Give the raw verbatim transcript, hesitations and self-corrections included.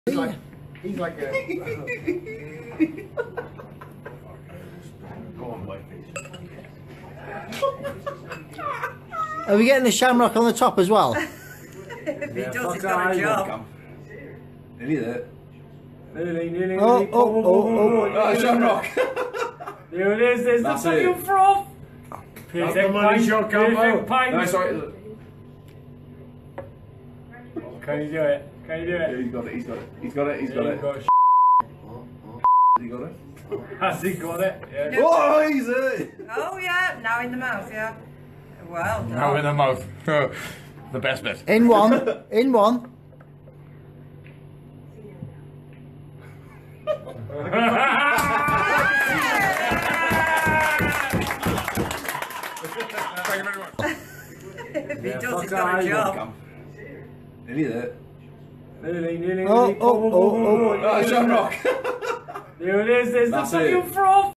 He's like, he's like a... Go on, Whiteface. Are we getting the shamrock on the top as well? If he does, he's got a job. Nearly there. Nearly, nearly, Oh, nearly. oh, oh, oh, oh. Oh, shamrock. There it is, there's That's the it. fucking froth. That's Perfect the money pint, shot perfect combo. pint. No, sorry. Can you do it? Can you do Yeah, it? he's got it, he's got it. He's got it, he's got There it. you go. He got it? Has he got it? Yeah. Oh, he's it. Oh yeah, now in the mouth, yeah. Well done. Now in the mouth. The best bit. In one, in one. Thank you very much. If he Yeah, does, fuck he's got a that, job. Nearly there. Nearly, nearly, Oh, nearly. oh, oh, oh. Oh, shamrock. There it is, there's That's the it. fucking froth.